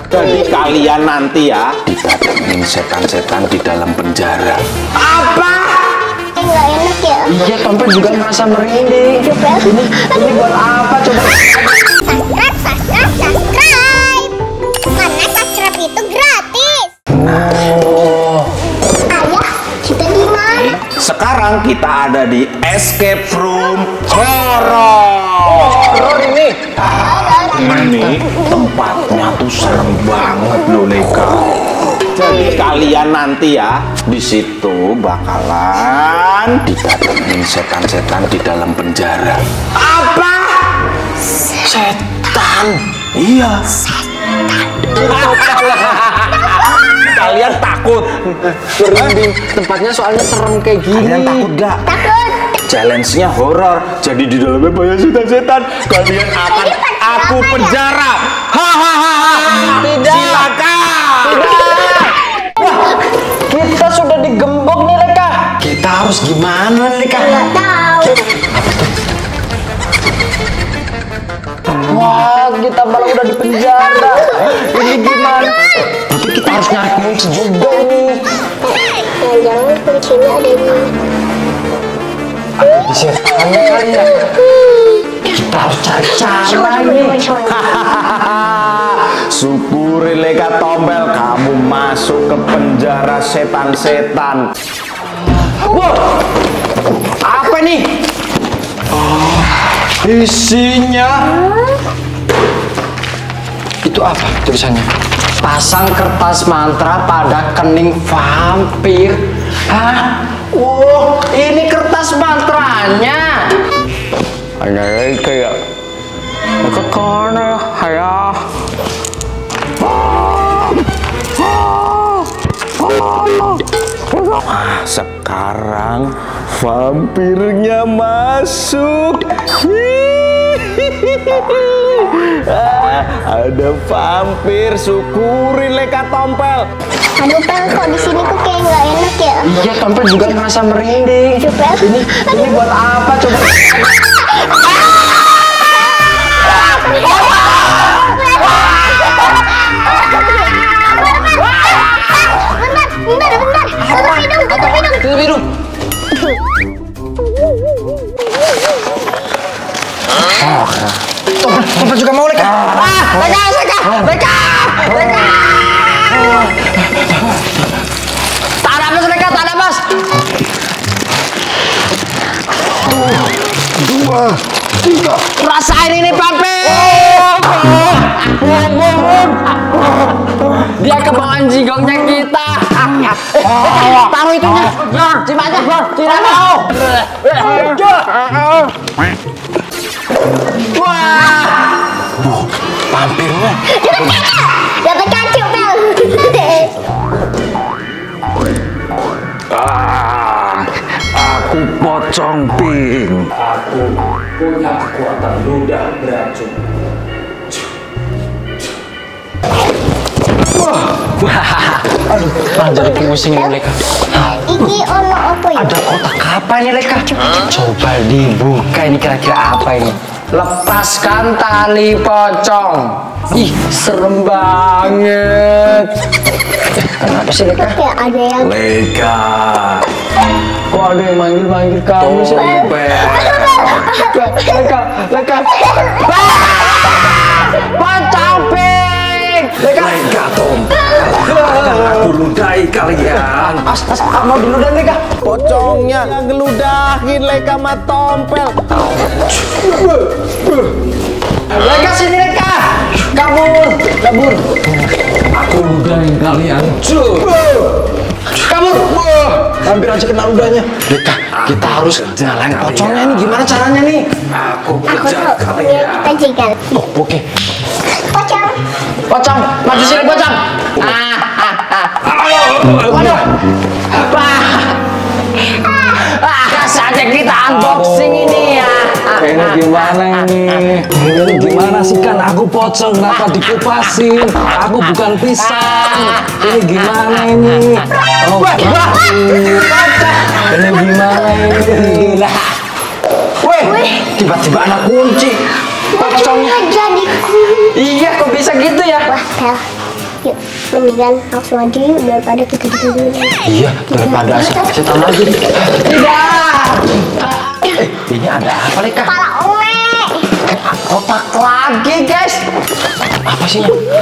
Jadi kalian nanti ya didatengin setan-setan di dalam penjara. Apa? Nggak enak ya? Iya, Tompel juga merasa merinding. Ini buat apa coba? Subscribe. Karena subscribe itu gratis. Oh. Ayah, kita di mana? Sekarang kita ada di escape room horor. Horor ini. Ini tempatnya tuh serem banget loh, Leka. Jadi kalian nanti ya di situ bakalan didatengin setan-setan di dalam penjara. Apa? Setan. Iya. Kalian takut? Merinding. Tempatnya soalnya serem kayak gini. Kalian takut gak? Takut. Challenge-nya horor. Jadi di dalamnya banyak setan-setan. Kalian akan aku penjara. Hahaha. Tidak. Silakan. Tidak. Wah, kita sudah digembok nih, Leka. Kita harus gimana, Leka? Nggak tahu. Wah, kita malah udah di penjara. Ini gimana? Tapi kita harus nyari kunci juga ini. Jangan kuncinya ada di Di setannya kali ya. Kita harus cari cara ini. Syukuri Leka Tompel, kamu masuk ke penjara setan-setan. Wah, apa nih? Isinya itu apa tulisannya? Pasang kertas mantra pada kening vampir. Hah? Wow, ini kertas mantranya. Ada lagi kayak ke mana ya? Sekarang vampirnya masuk. Ada vampir, syukuri Leka Tompel. Aduh, Pel, kok di sini kok kayak nggak enak ya? Iya, Tompel juga merasa merinding. Ini buat apa coba? Bentar. Tutup hidung. Tompel juga mau, Leka. Leka. Tak ada mas, Leka, tak ada mas. 2, 3. Rasain ini, vampir. Dia kebawaan jigongnya kita. Taruh itunya. Cium aja. Tidak mau. Wah. Vampirnya. Dapat kacu, Pel. Aku pocong pink. Aku punya kekuatan ludah beracun. Aduh, jadi pusing ini, Leka. Iki ono apa ya? Ada kotak apa ini, Leka? Coba dibuka, ini kira-kira apa ini? Lepaskan tali pocong. Ih, serem banget. Kenapa sih, Leka? Kayak ada yang Leka. Kok ada yang manggil-manggil kamu sih? Leka. Pocong pink. Leka Tompel. Akan aku ludahi kalian. Mau diludahin, Leka? Pocongnya ngeludahin Leka sama Tompel. Leka, sini, Leka. Kabur. Aku ludahin kalian. Kabur. Hampir aja kena ludahnya. Leka, kita harus nyalain pocongnya nih. Gimana caranya nih? Aku aku kejar tahu. kalian. Kita jegal. Oh, oke. Pocong. Pocong, maju sini, pocong. Waduh. Saatnya kita unboxing ini ya. Ini gimana ini? Ini gimana sih, kan aku pocong, kenapa dikupasin? Aku bukan pisang. Ini gimana ini? Oh, ini gimana ini? Weh, tiba-tiba anak kunci. Pocongnya. Pocongnya jadi Iya, kok bisa gitu ya? Wah, Pel. Yuk, mendingan langsung aja yuk daripada kita dulu. Iya, daripada setan lagi. Tidak. Ini ada apa nih kak? Kepala ome. Kotak lagi guys. Apa sih?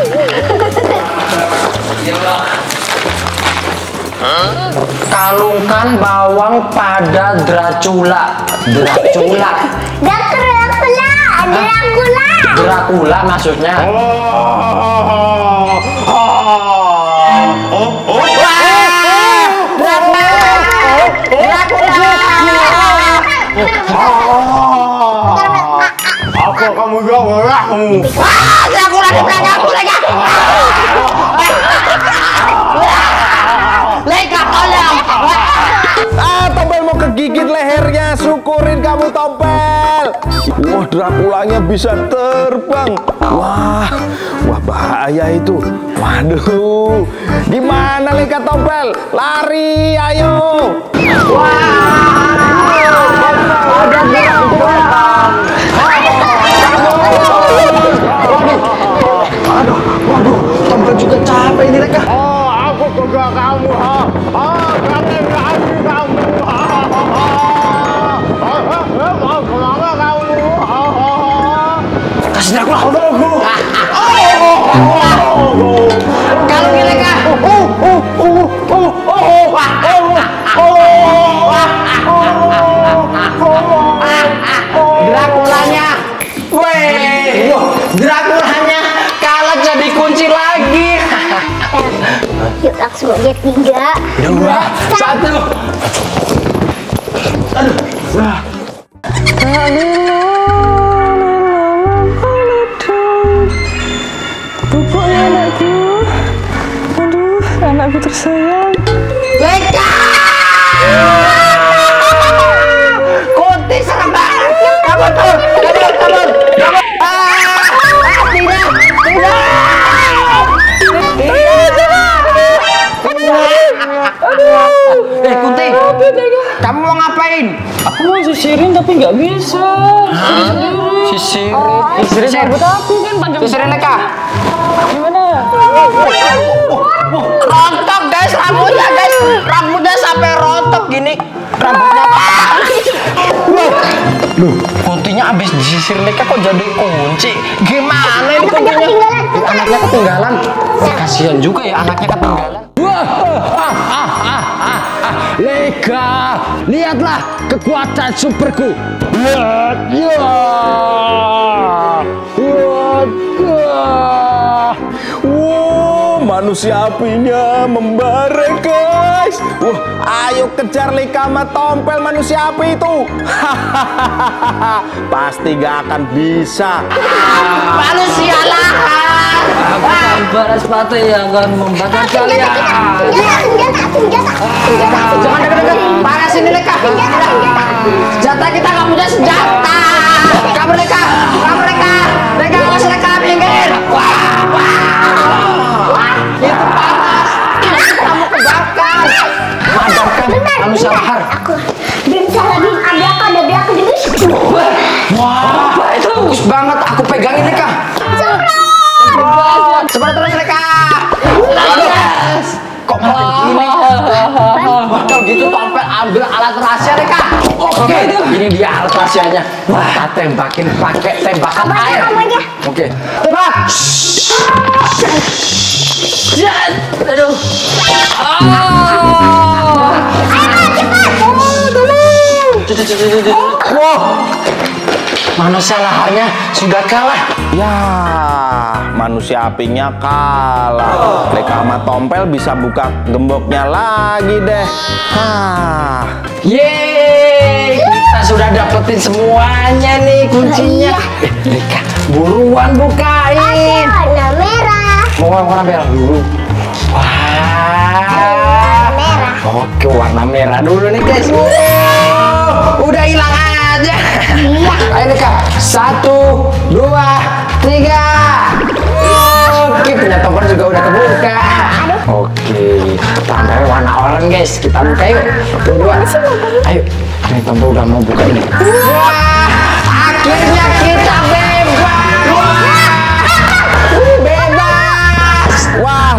Kalungkan bawang pada Dracula. Dracula. Dracula maksudnya. Apa kamu gak Dracula di belakang aku lagi. Leka tolong. Tompel mau kegigit lehernya, syukurin kamu Tompel. Wah, Draculanya bisa terbang. Wah bahaya itu. Waduh, gimana Leka Tompel? Lari, ayo. Ada Dracula. Waduh, Tompel juga capek ini mereka. Aku juga kamu. Kangen lagi kamu. Kenapa kamu? Kasih Dracula. Kalau ini mereka. Draculanya. Weh, Draculanya kalah jadi kunci lagi. Yuk langsung aja 3, 2, 1. Aduh. Pupuknya anakku. Aduh, anakku tersayang. Leka! Kunti serem banget. Kabur. Tidak. Kunti, kamu mau ngapain? Aku mau sisirin tapi nggak bisa. Sisirin Rambut aku kan panjang. Sisirin Leka. Gimana? Rontok guys, rambutnya sampai rontok gini. Rambutnya. Loh, kuntinya abis disisir Leka kok jadi kunci? Gimana ini kuntinya? Anaknya ketinggalan. Kasihan juga ya anaknya ketinggalan. Leka, lihatlah kekuatan superku. Manusia apinya membara guys. Ayo kejar Leka sama Tompel manusia api itu. Pasti gak akan bisa. Manusia lahat. Aku sambar sepatu yang akan membakar kalian. Senjata. Jangan deket-deket. Panas ini Leka. Senjata kita nggak punya senjata. Kabur Leka. Leka awas Leka minggir. Itu panas. Kamu kebakar. Madamkan manusia lahar. Aku bisa lagi ada juga. Wah, itu bagus banget. Aku pegangin Leka. Sebar terus Leka. Kok makin gini? Kalau gitu Tompel ambil alat rahasia Leka. Oke, ini dia alat rahasianya. Kita tembakin pakai tembakan air. Oke, tembak. Aduh. Wow, manusia laharnya sudah kalah. Ya, manusia apinya kalah. Leka sama Tompel bisa buka gemboknya lagi deh. Yeay, kita sudah dapetin semuanya nih kuncinya. Leka, buruan bukain. Warna merah. Mau warna merah dulu. Wah, Merah. oke warna merah dulu nih guys. Udah hilang aja. Ayo Leka, 1, 2, 3. Oke, punya Tompel juga udah kebuka. Oke, tandanya warna oranye guys. Kita buka yuk. 1, 2. Ayo, ini Tompel udah mau buka ini. Wah, akhirnya kita bebas. Bebas. Wah,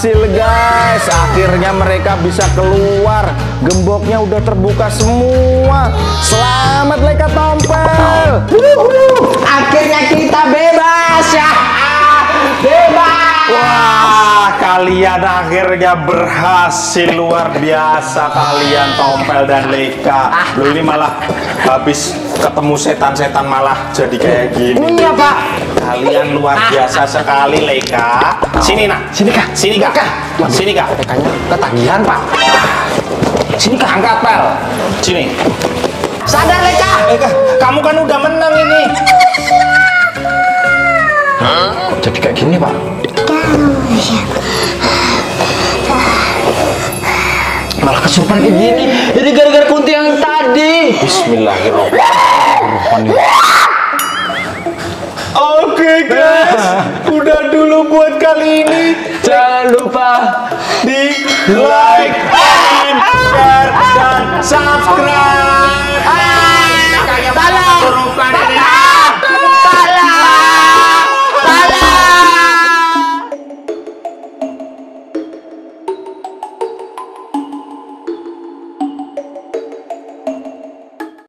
berhasil guys. Akhirnya mereka bisa keluar. Gemboknya udah terbuka semua. Selamat Leka Tompel. Akhirnya kita bebas ya. Bebas. Wah, kalian akhirnya berhasil. Luar biasa kalian Tompel dan Leka. Loh ini malah habis ketemu setan-setan malah jadi kayak gini. Iya Pak. Kalian luar biasa sekali Leka. Sini nak. Sini Kak. Sini Kak. Sini Kak. Lekanya ketagihan Pak. Sini Kak. Angkat Pel. Sini. Sadar Leka. Leka, kamu kan udah menang ini. Jadi kayak gini Pak. Malah kesurupan kayak gini. Jadi gara-gara kunti yang tadi. Bismillahirrahmanirrahim. Oke guys, udah dulu buat kali ini. Jangan lupa Di like, share, dan subscribe.